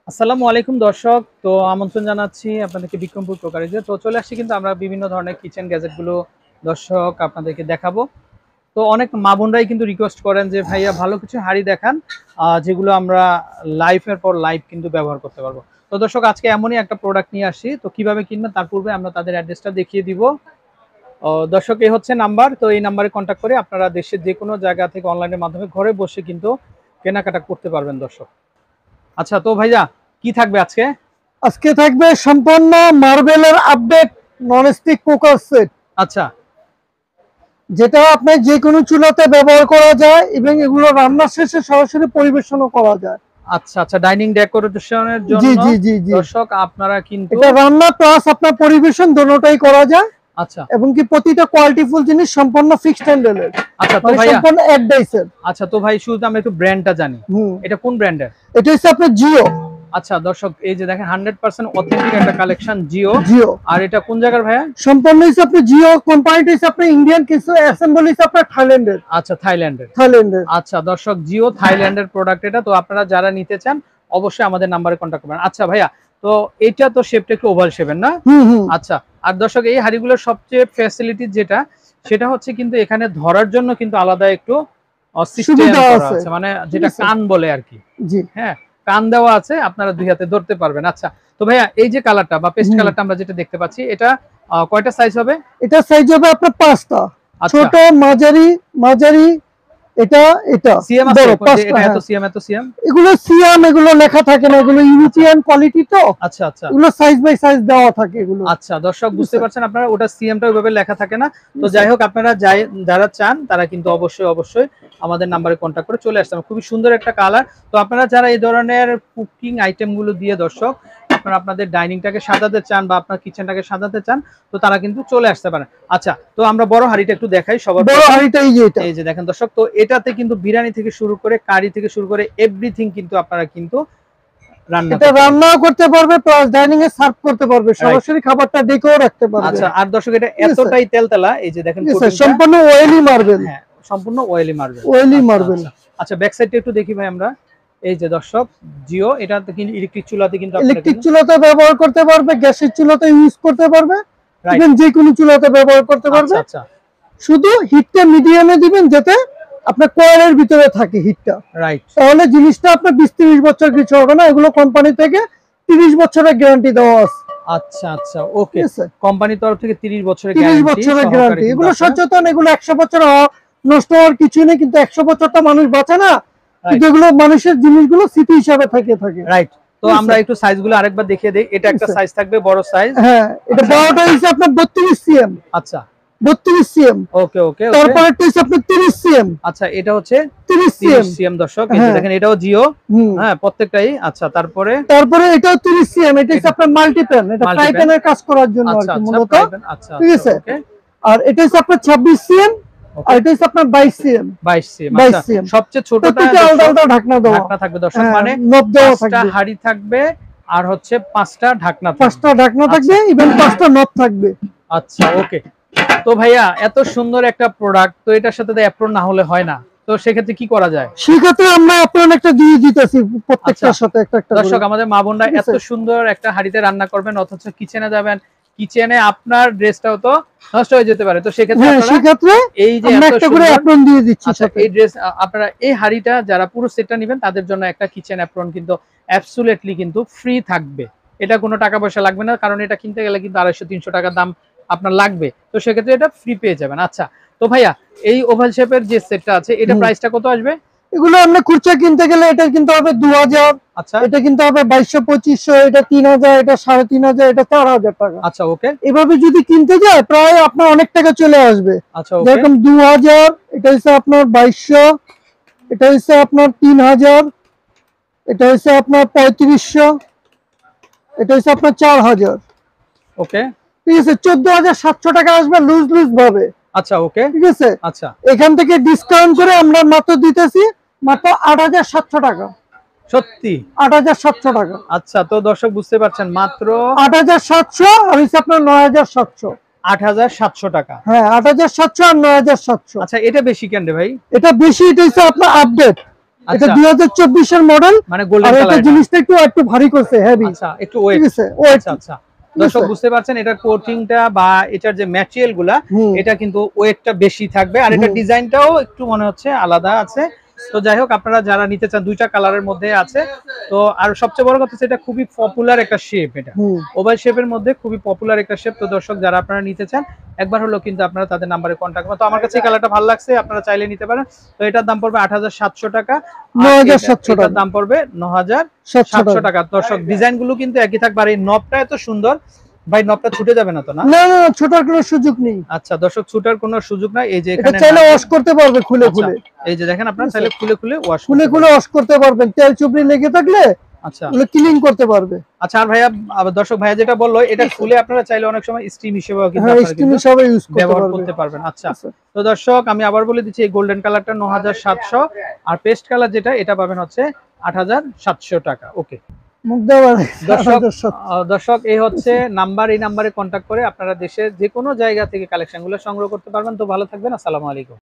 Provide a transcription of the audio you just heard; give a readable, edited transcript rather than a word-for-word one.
আসসালামু আলাইকুম দর্শক, তো আমন্ত্রণ জানাচ্ছি আপনাদেরকে বিক্রমপুর প্রকারিজে। তো চলে আসছি কিন্তু আমরা বিভিন্ন ধরনের কিচেন গ্যাজেটগুলো দর্শক আপনাদেরকে দেখাবো। তো অনেক মা বোনরাই কিন্তু রিকোয়েস্ট করেন যে ভাইয়া ভালো কিছু হাঁড়ি দেখান, যেগুলো আমরা লাইফের পর লাইফ কিন্তু ব্যবহার করতে পারবো। তো দর্শক আজকে এমনই একটা প্রোডাক্ট নিয়ে আসি, তো কিভাবে কিনবেন তার পূর্বে আমরা তাদের অ্যাড্রেসটা দেখিয়ে দিব। দর্শক এই হচ্ছে নাম্বার, তো এই নাম্বারে কন্ট্যাক্ট করে আপনারা দেশের যে কোনো জায়গা থেকে অনলাইনের মাধ্যমে ঘরে বসে কিন্তু কেনাকাটা করতে পারবেন দর্শক। আচ্ছা তো ভাইয়া কি থাকবে আজকে? আজকে থাকবে সম্পূর্ণ মার্বেলের আপডেট ননস্টিক কুকার সেট। আচ্ছা যেটা আপনি যে কোনো চুলাতে ব্যবহার করা যায় এবং এগুলো রান্না শেষে সরাসরি পরিবেশনও করা যায়। আচ্ছা আচ্ছা, ডাইনিং ডেকোরেশনের জি জন্য জি জি জি দর্শক আপনারা কিন্তু এটা রান্না প্লাস আপনার পরিবেশন দুটোটাই করা যায়। আচ্ছা এবং কি প্রতিটা কোয়ালিটিফুল জিনিস সম্পূর্ণ ফিক্সড হ্যান্ডেলের। আচ্ছা তো মানে ভাইয়া, সম্পূর্ণ এক ডাইসের। আচ্ছা তো ভাই শুধু আমরা একটু ব্র্যান্ডটা জানি, এটা কোন ব্র্যান্ডের? এটা হচ্ছে আপনার জিও। আচ্ছা দর্শক এই যে দেখেন 100% অথেন্টিক একটা কালেকশন জিও। জিও আর এটা কোন জায়গার ভাইয়া? সম্পূর্ণ হচ্ছে আপনি জিও কোম্পানিটা হচ্ছে আপনি ইন্ডিয়ান, কিছু অ্যাসেম্বল হচ্ছে আপনার থাইল্যান্ডের। আচ্ছা থাইল্যান্ডের। থাইল্যান্ডের আচ্ছা দর্শক জিও থাইল্যান্ডের প্রোডাক্ট এটা। তো আপনারা যারা নিতে চান অবশ্যই আমাদের নাম্বারে কন্ট্যাক্ট করবেন। আচ্ছা ভাইয়া, তো এটা তো শেপটা একটু ওভাল শেপের না? আচ্ছা, আর দর্শক এই হাঁড়িগুলোর সবচেয়ে ফ্যাসিলিটি যেটা সেটা হচ্ছে কিন্তু এখানে ধরার জন্য কিন্তু আলাদা একটু সিস্টেম করা আছে, মানে যেটা কান বলে আর কি। জি হ্যাঁ, কান দেওয়া আছে, আপনারা দুই হাতে ধরতে পারবেন। আচ্ছা তো ভাইয়া এই যে কালারটা বা পেস্ট কালারটা আমরা যেটা দেখতে পাচ্ছি, এটা কয়টা সাইজ হবে? এটা সাইজ হবে আপনার 5টা, ছোট মাঝারি মাঝারি। এটা এটা সিএম আছে, এটা এত সিএম এত সিএম। এগুলো সিএম, এগুলো লেখা থাকে না, এগুলো ইউরোপিয়ান কোয়ালিটি তো। আচ্ছা আচ্ছা, এগুলো সাইজ বাই সাইজ দেওয়া থাকে এগুলো। আচ্ছা দর্শক বুঝতে পারছেন আপনারা, ওটা সিএমটা ওইভাবে লেখা থাকে না। তো যাই হোক, আপনারা যারা চান তারা কিন্তু অবশ্যই অবশ্যই আমাদের নাম্বারে কন্ট্যাক্ট করে চলে আসতে হবে। খুবই সুন্দর একটা কালার। তো আপনারা যারা এই ধরনের কুকিং আইটেমগুলো দিয়ে দর্শক আপনারা আপনাদের ডাইনিংটাকে সাজাতে চান বা আপনার কিচেনটাকে সাজাতে চান, তো তারা কিন্তু চলে আসতে পারেন। আচ্ছা তো আমরা বড় হাঁড়িটা একটু দেখাই সবার। বড় হাঁড়িটা এই যে দেখেন দর্শক, তো এটাতে কিন্তু বিরিয়ানি থেকে শুরু করে কারি থেকে শুরু করে এভরিথিং কিন্তু আপনারা কিন্তু রান্নাও করতে পারবে, প্লাস ডাইনিং এ সার্ভ করতে পারবে, সরাসরি খাবারটা ডেকেও রাখতে পারবে। আচ্ছা, আর দর্শক এটা এতটাই তেলতেলা, এই যে দেখেন সম্পূর্ণ অয়েলি মার্বেল। হ্যাঁ সম্পূর্ণ অয়েলি মার্বেল। Oily marble. আচ্ছা ব্যাক সাইডটা একটু দেখি ভাই আমরা। এই যে দর্শক জিও, এটা কিন্তু ইলেকট্রিক চুলাতে কিন্তু ইলেকট্রিক চুলাতে ব্যবহার করতে পারবে, গ্যাসের চুলাতে ইউজ করতে পারবে, ইভেন যে কোনো চুলাতে ব্যবহার করতে পারবে। আচ্ছা শুধু হিটটা মিডিয়ামে দিবেন যাতে আপনার কয়েলের ভিতরে থাকে হিটটা, রাইট। তাহলে জিনিসটা আপনার 20-30 বছর কিছু হবে না। এগুলো কোম্পানি থেকে 30 বছরের গ্যারান্টি দেওয়া আছে। আচ্ছা আচ্ছা ওকে, কোম্পানির তরফ থেকে 30 বছরের গ্যারান্টি। এগুলো সচেতন, এগুলো 100 বছর নষ্ট হওয়ার কিছু নেই, কিন্তু 100 বছর তো মানুষ বাঁচে না, কিন্তু এগুলো মানুষের জিনিসগুলো স্মৃতি হিসাবে থাকে। রাইট। তো আমরা একটু সাইজগুলো আরেকবার দেখিয়ে দেই। এটা একটা সাইজ থাকবে, বড় সাইজ। হ্যাঁ, এটা বড়টা হচ্ছে আপনার 32 সিএম। আচ্ছা 32 সিএম। ওকে ওকে। তারপরে হচ্ছে আপনার 30 সিএম। আচ্ছা এটা হচ্ছে 30 সিএম দর্শক, এই যে দেখেন এটাও জিও। হ্যাঁ প্রত্যেকটাই। আচ্ছা তারপরে এটাও 30 সিএম। এটা হচ্ছে আপনার মাল্টিপ্যান, এটা ফ্রাই প্যানের কাজ করার জন্য আর কি মূলত। আচ্ছা ঠিক আছে। আর এটা হচ্ছে আপনার 26 সিএম, আর এটা হচ্ছে আপনার 22 সিএম। 22 সিএম। সবচেয়ে ছোটটা আলাদা ঢাকনা দেওয়া থাকবে দর্শক, মানে নব দেওয়া থাকবে, 5টা হাঁড়ি থাকবে আর হচ্ছে 5টা ঢাকনা থাকবে। 5টা ঢাকনা থাকবে, ইভেন 5টা নব থাকবে। আচ্ছা ওকে। তো ভাইয়া এত সুন্দর একটা প্রোডাক্ট, তো এটার সাথে তো অ্যাপ্রন না হলে হয় না, তো সেক্ষেত্রে কি করা যায়? সেক্ষেত্রে আমরা অ্যাপ্রন একটা দিয়ে দিতেছি প্রত্যেকটার সাথে একটা। দর্শক আমাদের মা বোনরা এত সুন্দর একটা হাঁড়িতে রান্না করবেন, অথচ কিচেনে যাবেন, কিচেনে আপনার ড্রেসটাও তো নষ্ট হয়ে যেতে পারে। তো সেক্ষেত্রে এই যে একটা করে অ্যাপ্রন দিয়ে দিচ্ছি। আচ্ছা এই ড্রেস আপনারা এই হাঁড়িটা যারা পুরো সেটটা নেবেন তাদের জন্য একটা কিচেন অ্যাপ্রন কিন্তু অ্যাবসলিউটলি কিন্তু ফ্রি থাকবে। এটা কোনো টাকা পয়সা লাগবে না, কারণ এটা কিনতে গেলে কিন্তু 250-300 টাকা দাম আপনার লাগবে। তো সেক্ষেত্রে এটা ফ্রি পেয়ে যাবেন। আচ্ছা তো ভাইয়া এই ওভাল শেপের যে সেটটা আছে, এটা প্রাইসটা কত আসবে? এগুলো আমরা খুচরা কিনতে গেলে এটা কিন্তু হবে 2000। আচ্ছা এটা কিন্তু হবে 2200-2500, এটা 3000, এটা 3500, এটা 4000 টাকা। আচ্ছা ওকে। এভাবে যদি কিনতে যায় প্রায় আপনার অনেক টাকা চলে আসবে। আচ্ছা ওকে। যেরকম 2000, এটা হচ্ছে আপনার 2200, এটা হচ্ছে আপনার 3000, এটা হচ্ছে আপনার 3500, এটা হচ্ছে আপনার 4000। ওকে ঠিক আছে, 14700 টাকা আসবে লুজ ভাবে। আচ্ছা ওকে ঠিক আছে। আচ্ছা এখান থেকে ডিসকাউন্ট করে আমরা মাত্র দিতেছি মাত্র 8700 টাকা। সত্যি 8700 টাকা। আচ্ছা তো দর্শক বুঝতে পারছেন, মাত্র 8700 আর হচ্ছে আপনার 9700। 8700 টাকা। হ্যাঁ 8700 আর 9700। আচ্ছা এটা বেশি কেন রে ভাই? এটা বেশি, এটা হচ্ছে আপনার আপডেট। এটা আচ্ছা 2024 এর মডেল। মানে আর গোল্ডেন এটা কালার। জিনিসটা একটু ভারী করছে, হেভি। আচ্ছা একটু ওয়েট। ঠিক আছে, ওয়েট। আচ্ছা আচ্ছা দর্শক বুঝতে পারছেন এটা কোটিংটা বা এটার যে ম্যাটেরিয়াল গুলা এটা কিন্তু ওয়েটটা বেশি থাকবে আর এটা ডিজাইনটাও একটু মনে হচ্ছে আলাদা আছে। তো যাই হোক আপনারা যারা নিতে চান দুইটা কালারের মধ্যে আছে। তো আর সবচেয়ে বড় কথা হচ্ছে এটা খুবই পপুলার একটা শেপ, এটা ওভাল শেপের মধ্যে খুবই পপুলার একটা শেপ। তো দর্শক যারা আপনারা নিতে চান একবার হলো কিন্তু আপনারা তাদের নাম্বারে কন্ট্যাক্ট করবেন। তো আমার কাছে এই কালারটা ভালো লাগছে, আপনারা চাইলে নিতে পারেন। তো এটার দাম পড়বে 8700 টাকা, 9700 এটার টাকা। দাম পড়বে 9700 টাকা। দর্শক ডিজাইন গুলো কিন্তু একই থাকবে আর এই নবটা এত সুন্দর ভাই, নবটা ছুটে যাবে না তো? না না না, ছোটার কোনো সুযোগ নেই। আচ্ছা দর্শক ছুটার কোনো সুযোগ নাই। এই যে এটা এখানে চাইলে ওয়াশ করতে পারবে খুলে খুলে। এই যে দেখেন আপনারা চাইলে খুলে খুলে ওয়াশ খুলে খুলে ওয়াশ করতে পারবেন, তেল চুবড়ি লেগে থাকলে আচ্ছা এগুলো ক্লিন করতে পারবে। আচ্ছা আর ভাইয়া দর্শক ভাইয়া যেটা বললো এটা খুলে আপনারা চাইলে অনেক সময় স্টিম হিসেবেও কিন্তু হ্যাঁ, আপনারা স্টিম কিন্তু হিসাবে ইউজ করতে ব্যবহার পারবে। করতে পারবেন। আচ্ছা তো দর্শক আমি আবার বলে দিচ্ছি এই গোল্ডেন কালারটা 9700 আর পেস্ট কালার যেটা এটা পাবেন হচ্ছে 8700 টাকা। ওকে দর্শক এই হচ্ছে নাম্বার, এই নাম্বারে কন্ট্যাক্ট করে আপনারা দেশের যে কোনো জায়গা থেকে কালেকশন গুলো সংগ্রহ করতে পারবেন। তো ভালো থাকবেন, আসসালামু আলাইকুম।